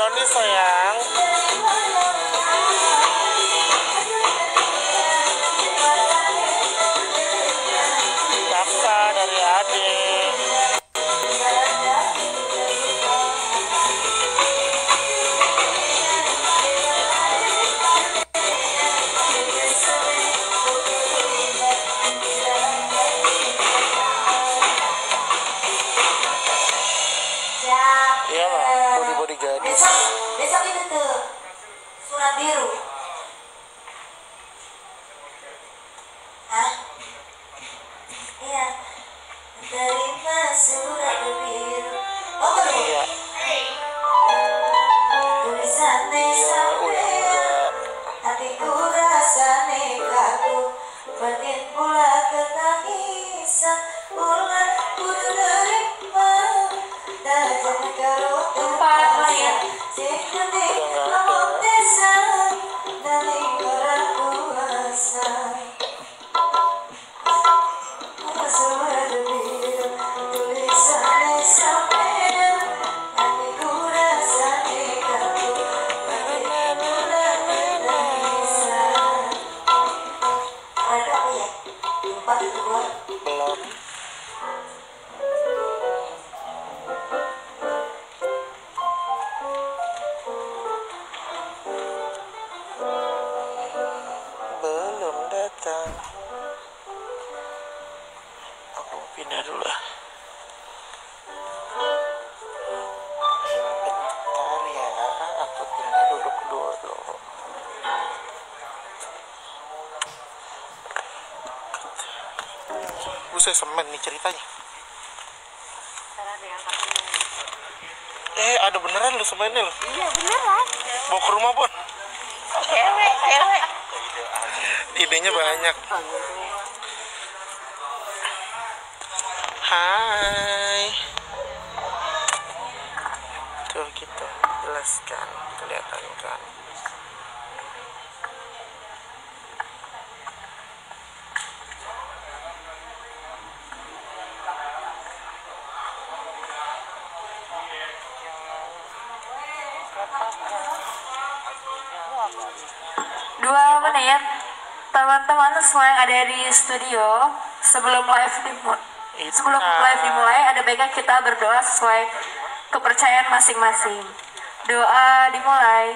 brownie sayang. Kakak dari adik. Iya lah, body gadis. Besok itu tuh surat biru. Hah? Iya. Terima surat biru. Oh belum. Iya. Tulisannya sampai, tapi ku rasa nekaku batin pula ketangisan ulang kudu nerima dan jangan karo tumpah ya sekundi ngomong desa dari orang kuasa surat biru tulisannya sampai, tapi ku rasa nekaku batin pula ketangisan. Ada apa ya? Lupa itu gua. Belum. Belum datang. Aku pindah dulu ah. Bentar ya, aku pindah duduk dulu. Buset semen nih ceritanya. Ada beneran lu semennya lu? Iya beneran. Bawa ke rumah pun. Cewek. Idenya banyak. Hai. Tuh kita jelaskan, kelihatan kan. Dua menit. Teman-teman semua yang ada di studio, sebelum live dimulai ada baiknya kita berdoa sesuai kepercayaan masing-masing. Doa dimulai.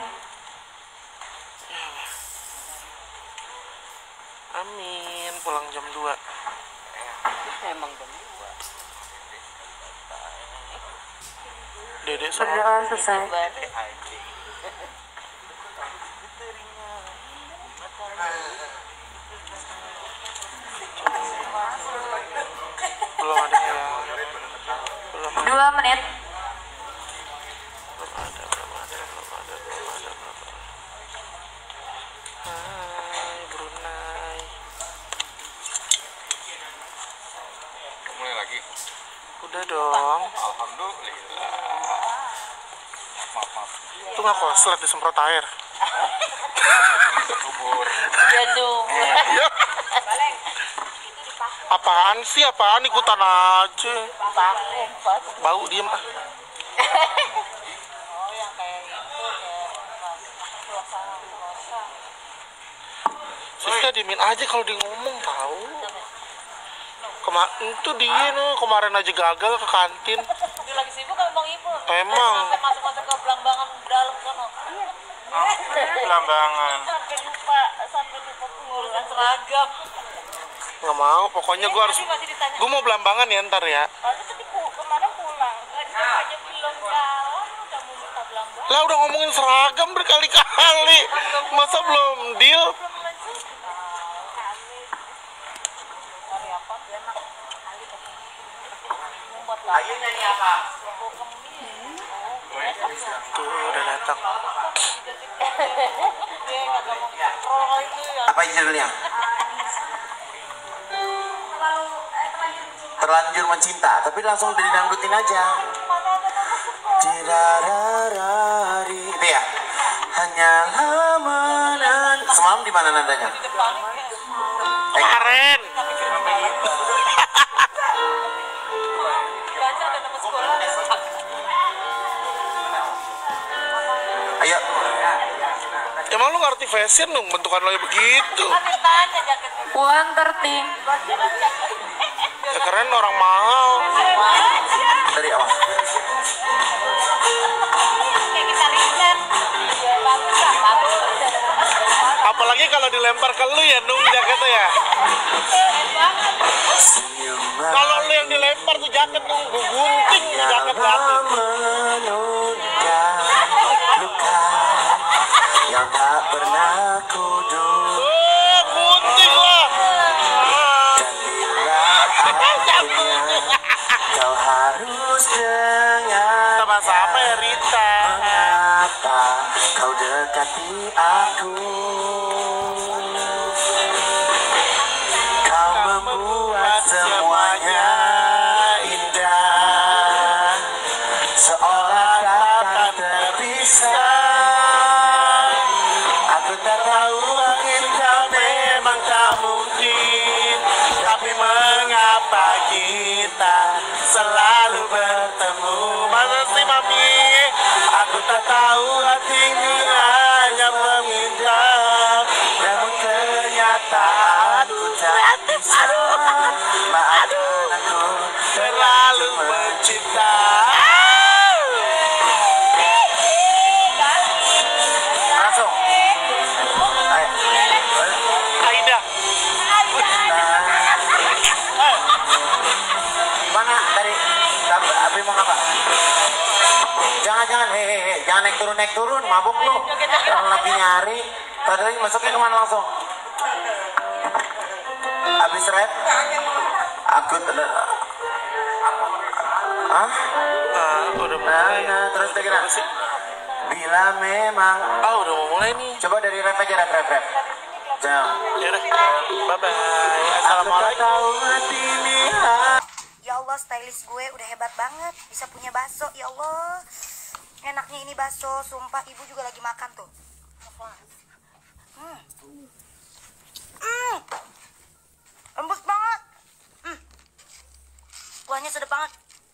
Amin, pulang jam 2. Emang jam 2. Dedek sama Berdoa selesai. belum ada yang belum 2 menit. ada. Hai Brunei. Mulai lagi. Udah dong. Alhamdulillah. Maaf. Itu nggak konslet disemprot air. Kubur. Jadul. Ya. Apaan sih? Apaan ikutan aja. Bau diem ah. Siska diemin aja kalau dia ngomong tahu. Itu dia nih kemarin aja gagal ke kantin. Dia lagi sibuk kan Bang Ibu? Emang. Sampai masuk-masuk ke Belambangan dalam sono. Belambangan. Sampai lupa pengurusan seragam. Nggak mau, pokoknya gue harus. Masih ditanya. Gue mau Belambangan ya ntar ya. Tadi kemarin pulang. Aja belum jalan, udah mau minta Belambangan. Lah udah ngomongin seragam berkali-kali. Masa belum deal? Ayo nyanyi apa? Tuh udah datang. Apa judulnya? Terlanjur mencinta, tapi langsung didangdutin aja. Dirararari, itu ya. Hanyalah menan. Semalam di mana nadanya? Kemarin. nih fashion dong, bentukan lo begitu. One thirty. Ya, keren orang mahal. Dari awal. Kayak kita riset. Bagus lah, bagus. Apalagi kalau dilempar ke lu ya, Nung, jaketnya ya. Kalau lu yang dilempar tuh jaket, Nung, gue gunting tuh jaket berarti. Menunda luka yang tak pernah kuduga. Oh, gunting lah. Dan bila akhirnya kau harus dengar Sama-sama ya, Rita. mengapa kau dekati aku. Kau membuat semuanya indah, seolah takkan terpisah. Aku tak tahu kita memang tak mungkin, tapi mengapa kita selalu bertemu. Mana sih, Mami? Aku tak tahu hatimu hanya meminta, namun ternyata aku tak bisa. Maafkan aku terlalu mencinta. Langsung. Ayo. Aida. Mana tadi? Abi mau apa? Jangan, hehehe, jangan naik turun, mabuk lu. Orang lagi nyari. Tadi lagi masuknya kemana langsung? Habis rap? Aku Hah? Udah mulai. Nah, terus kira bila memang. Udah mau mulai nih. Coba dari rap aja, rap. Jangan. Ya udah. Bye-bye. Aku tak Assalamualaikum. tahu hati ini. Ya Allah, stylist gue udah hebat banget. Bisa punya bakso, ya Allah. Enaknya ini bakso, sumpah ibu juga lagi makan tuh. Lembut banget. Kuahnya sedap banget.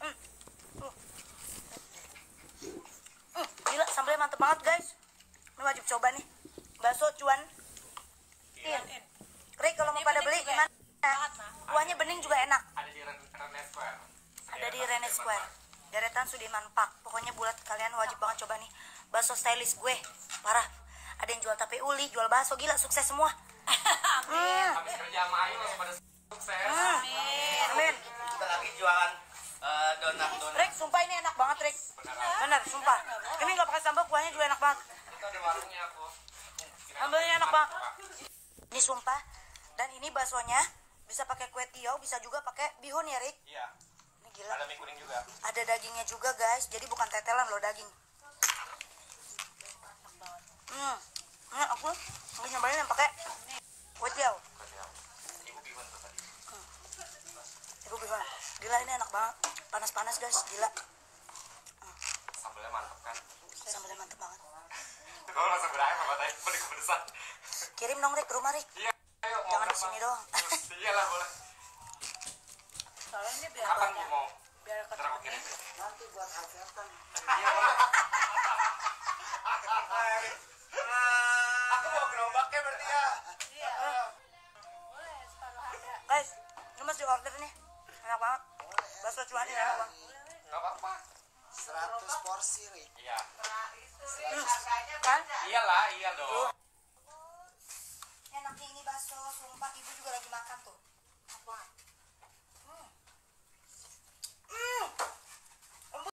Gila, sambalnya mantep banget guys. Ini wajib coba nih. Bakso cuan. Rick, kalau mau pada beli gimana? Kuahnya bening juga enak. Ada di Rene Square. Deretan Sudirman Park. Pokoknya buat kalian wajib banget coba nih. Bakso stylist gue. Parah. Ada yang jual tape uli, jual bakso, gila sukses semua. Habis kerja sama Ayu langsung pada sukses. Amin. Kita lagi jualan donat. Rick, sumpah ini enak banget, Rick. Bener, sumpah. Ini nggak pakai sambal, kuahnya juga enak banget. Itu ada warungnya aku. Sambalnya enak banget. Ini sumpah. Dan ini baksonya bisa pakai kue tiaw, bisa juga pakai bihun ya, Rick. Iya. Ini gila. Ada mie kuning juga. Ada dagingnya juga, guys. Jadi bukan tetelan loh daging. Ini aku nyobain yang pakai kue tiaw. Ibu bihun tuh tadi. Ibu bihun. Gila, ini enak banget. Panas-panas, guys. Gila. Sambalnya mantap kan? Sambalnya mantep banget. Kalau langsung berakhir apa tadi? Pada kepedesan. Kirim dong, Rick, ke rumah, Rick. Iya. Ayo mau Jangan di berapa? sini doang. Iyalah boleh. Soalnya ini biar Kapan Bu mau? biar Ntar aku kirim. nanti buat hajatan. Iya boleh. Aku mau gerobaknya berarti ya. Iya. Guys, ini masih order nih. Enak banget. Bakso cuan ini enak banget. Enggak apa-apa. 100 porsi, Rik. Iya. Kan? Iyalah, iya dong. Enaknya ini bakso, sumpah ibu juga lagi makan tuh. Enak banget.